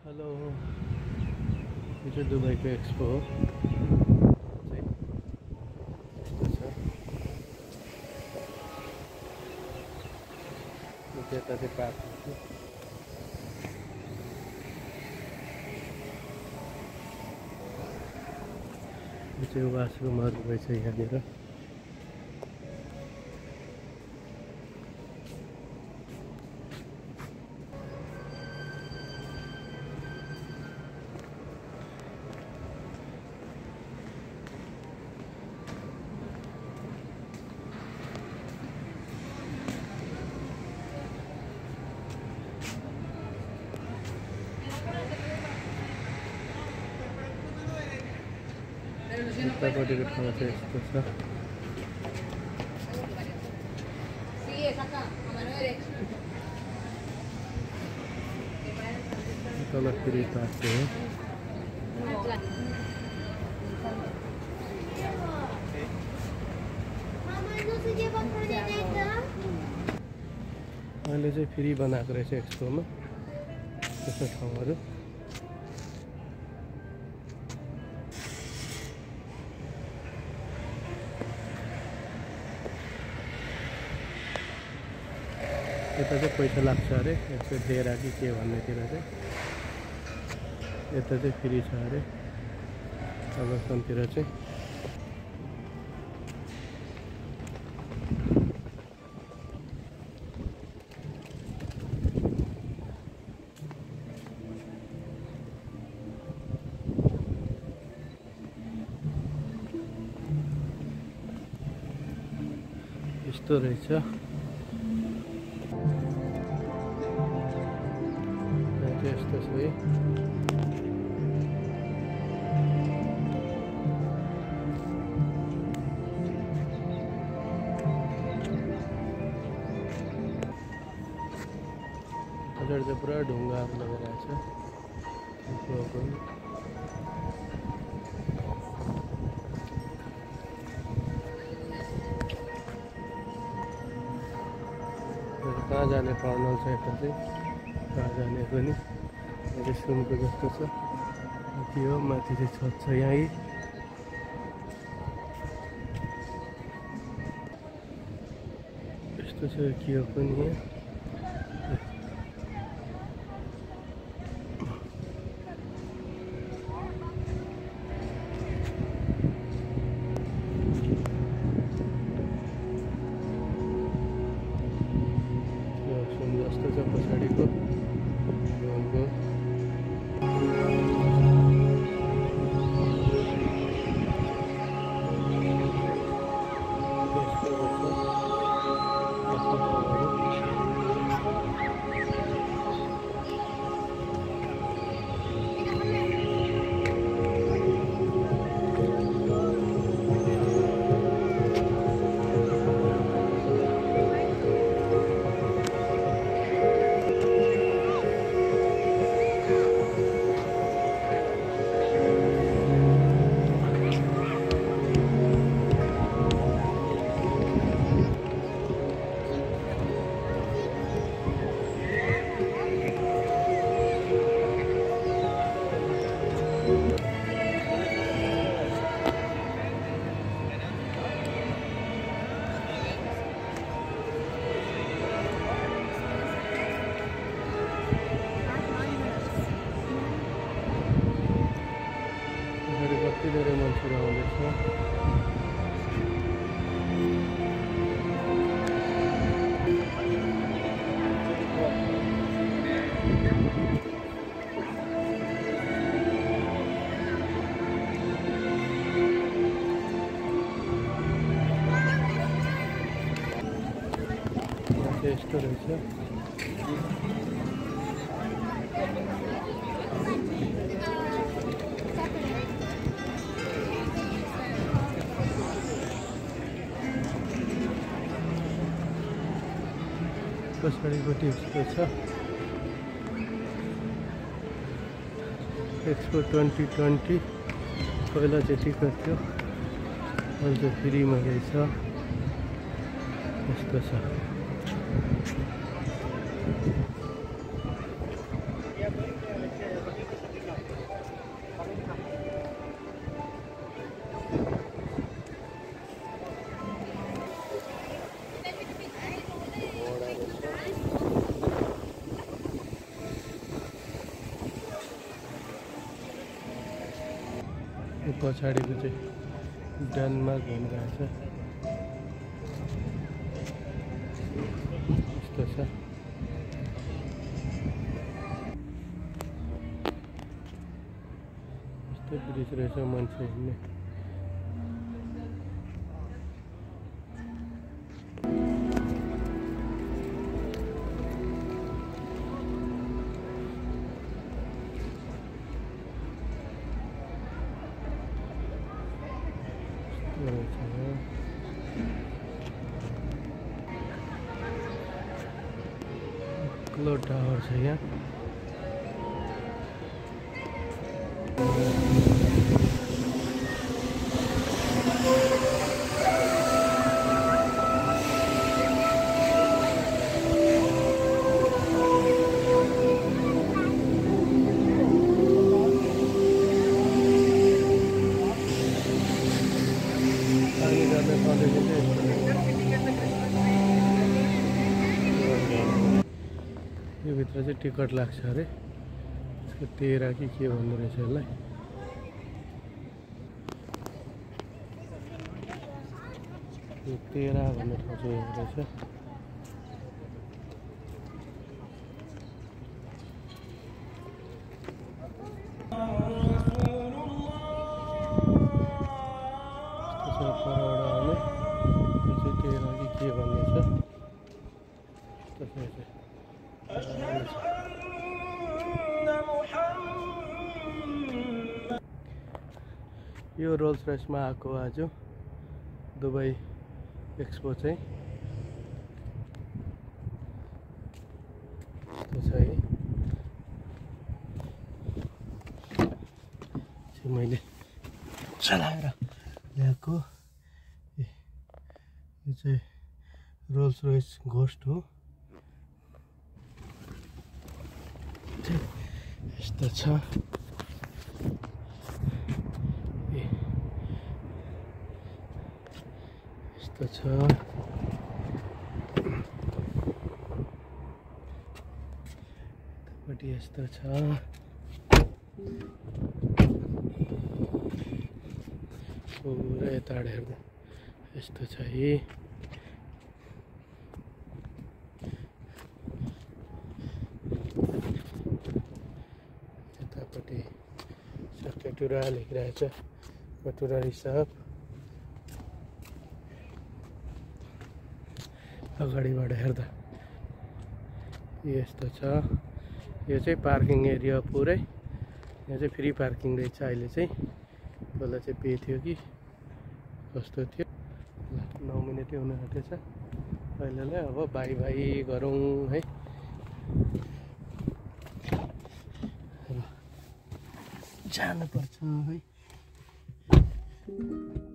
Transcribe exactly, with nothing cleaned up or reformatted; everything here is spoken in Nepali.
हेलो, यो चाहिँ दुबईको एक्सपो हो। चाहिँ यस्तो छ। त्यता चाहिँ पार्क छ। यो चाहिँ वासरुमहरू रहेछ यहाँनिर। उतापट्टिको ठाउँ चाहिँ यस्तो छ। तल फेरि पार्क हो। अहिले चाहिँ फेरि बनाएको रहेछ एक्सपोमा त्यस्तो ठाउँहरू। यता चाहिँ पैसा लाग्छ अरे, यसो डेरा कि के भन्नेतिर चाहिँ। यता चाहिँ फ्री छ अरे अगस्ततिर चाहिँ। यस्तो रहेछ। यस्तो छ है। हजुर चाहिँ पुरा ढुङ्गाहरू लगाइरहेको छ। कहाँ जाने टर्नल छ यता चाहिँ, कहाँ जाने पनि सुनको जस्तो छ। के हो माथि चाहिँ छत छ यहीँ। यस्तो छ के हो पनि यहाँ। जस्तो छ पछाडिको ढुङ्गो। कति धेरै मान्छेहरू आउँदैछ। यस्तो रहेछ। पछाडिपट्टि यस्तो छ। एक्सपो ट्वेन्टी ट्वेन्टी पहिला चाहिँ टिकट थियो, अहिले चाहिँ फ्रीमा रहेछ। यस्तो छ। यो पछाडिको चाहिँ डेनमार्क भनिरहेछ यस्तो छ। यस्तो ब्रिज रहेछ मान्छे हिँड्ने। क्लोक टावर छ यहाँ। यो भित्र चाहिँ टिकट लाग्छ अरे, यसको तेह्र कि के भन्ने रहेछ यसलाई। यो तेह्र भन्ने ठाउँ चाहिँ यहाँ रहेछ। परबाट आउने त्यो चाहिँ तेह्र कि के भन्ने छ। त्यसमा चाहिँ यो रोल्स रोयसमा आएको आज दुबई एक्सपो चाहिँ त्यो छ है। चाहिँ मैले चलाएर ल्याएको यो चाहिँ रोल्स रोयस घोस्ट हो। यस्तो छ। यस्तो छ। यतापट्टि यस्तो छ। पुरा यता हेर्दा यस्तो छ है। यतापट्टि कटुरा लेखिरहेछ, कटुरा रिसप। अगाडिबाट हेर्दा यस्तो छ। यो चाहिँ पार्किङ एरिया पुरै। यहाँ चाहिँ फ्री पार्किङ रहेछ अहिले चाहिँ। पहिला चाहिँ पे थियो कि कस्तो थियो। नौ मिनटै हुन आँटेछ अहिलेलाई। अब बाई बाई गरौँ है। जानुपर्छ है।